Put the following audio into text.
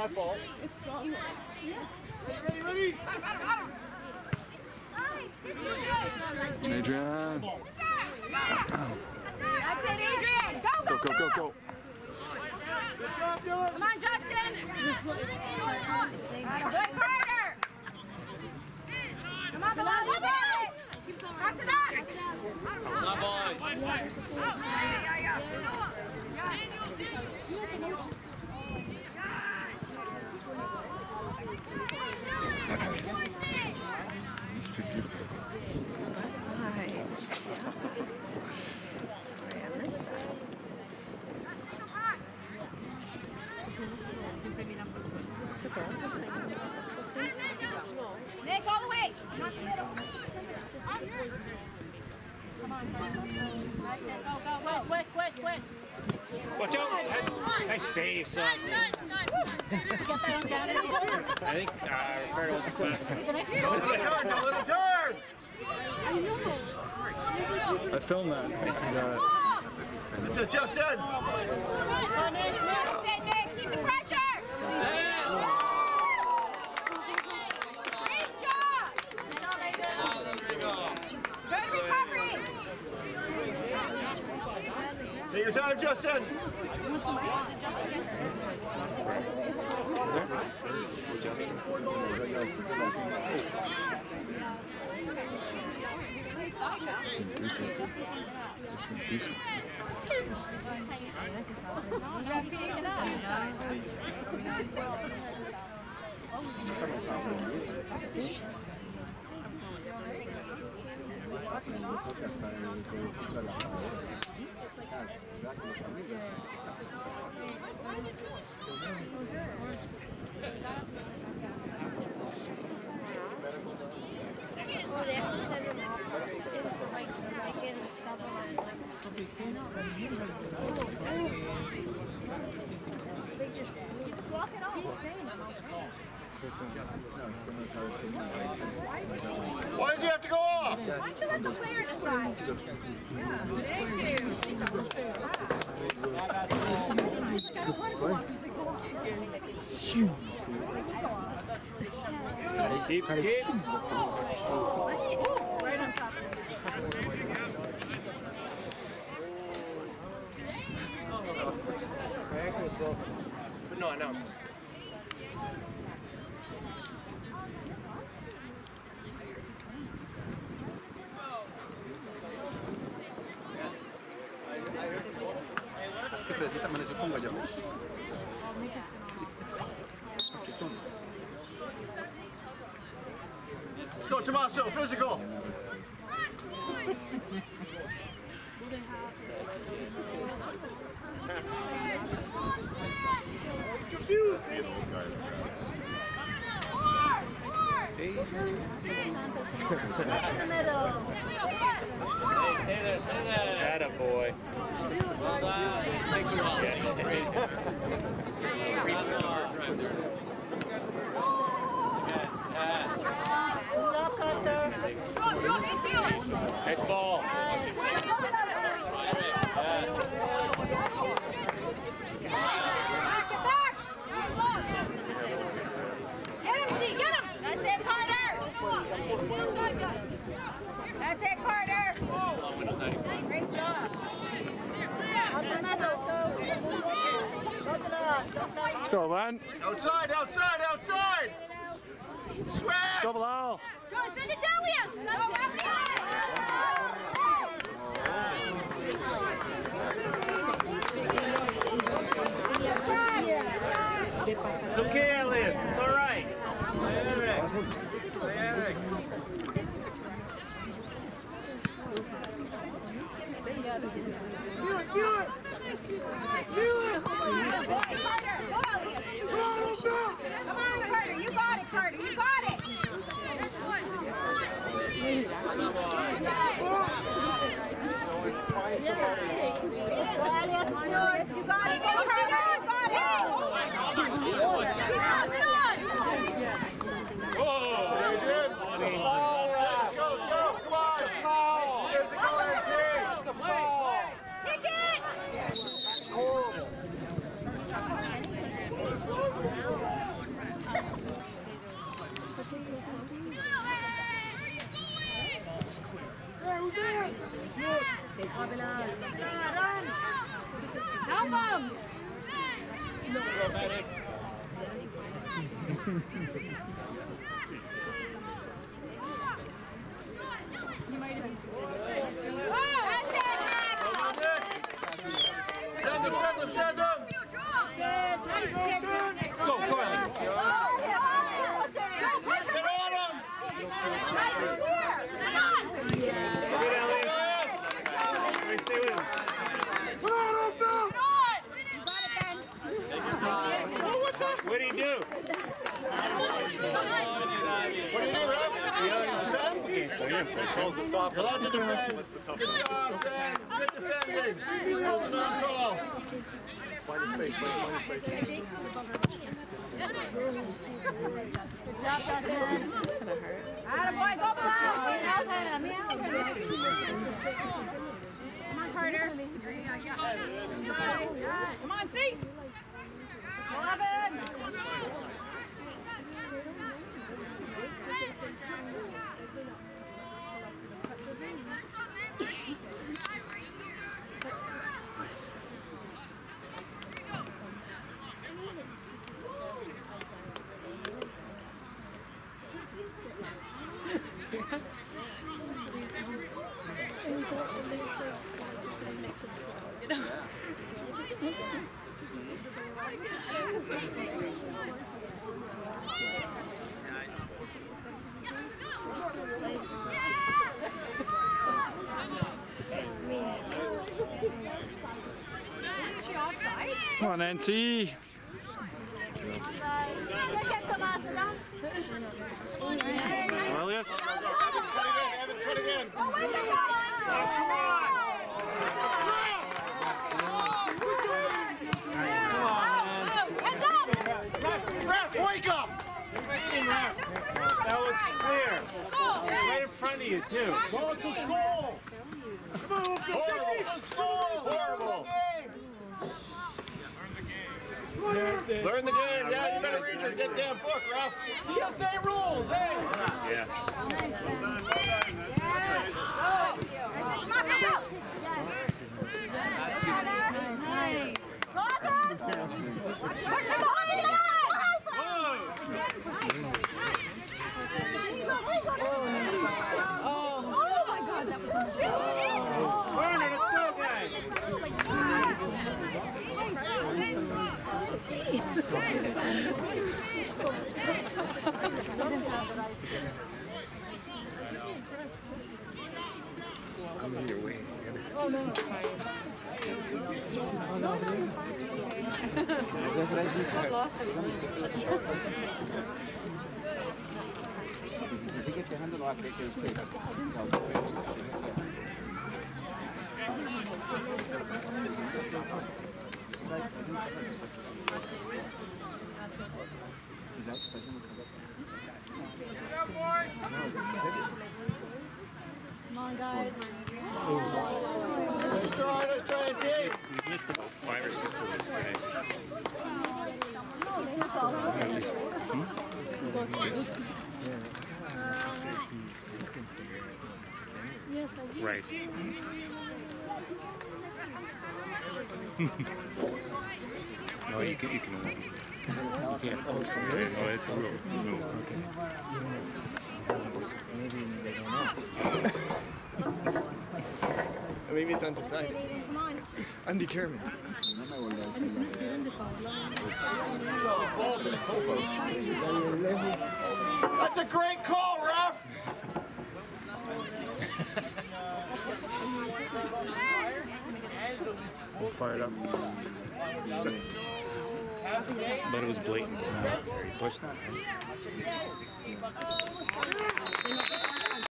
live ball. Ready. Adrian. That's it, Adrian. Go. Go. Good job, Dylan. Come on, Justin. Good, Carter. Come on, Bilal. You got it. Pass it up. He's too beautiful. Hi. Sorry, I missed that. Nick, all the way. Not the middle. Come on. Go. Quick. Watch out! Nice save, Saucy. I think Ricardo was the best. Don't let him turn! I filmed that. It's a Justin! That's it, Nick. Keep the pressure. Great job. Good recovery. Take your time, Justin! Oh, they have to send him off first. It was the right to the right hand or something. They just walk it off. He's saying Why does he have to go off? Why don't you let the player decide? Keeps. Right on top of No. Es que de cierta manera yo pongo yo. Let's go, Tommaso, physical! Confused me. Stay there. Atta boy. Takes a while. Nice ball. That's it, Carter. Great job. Let's go, man. Outside! Swag! Double L. Go, send it down, Williams. It's okay, Elias. It's all right. Eric. Come on, Carter. You got it, Carter. You got it. You got it. Kick it! Send him, send him, send him! Go, Carly. Get on him! Stay with him. What do you do? What do you do, Ref? Calls the soft. You're allowed to defend. Good job, Ben. Good defending. That was on call. Find his face, find his face. Attaboy, go below! Come on, Carter. Come on, see? 11! Come on, NT. Elias. Evans cutting in. Ref, wake up! That was clear. Right in front of you, too. Go to school! Horrible! Learn the game. Yeah, you better read your goddamn book, Ref. CSA rules, hey! Yeah. Push him behind the Oh my God, that was a Warner, let's go, guys. I'm in your way. Oh no, it's fine. Sigue dejándolo a que usted. Come on, guys. Let's try and take. We've missed about 5 or 6 of those today. Yes, I Right. No, you can. You can't. Okay, no, it's a rule. Okay. Maybe they don't know. Maybe it's undecided. Come on. Undetermined. That's a great call, Ref. We'll fire it up. But it was blatant. He pushed that.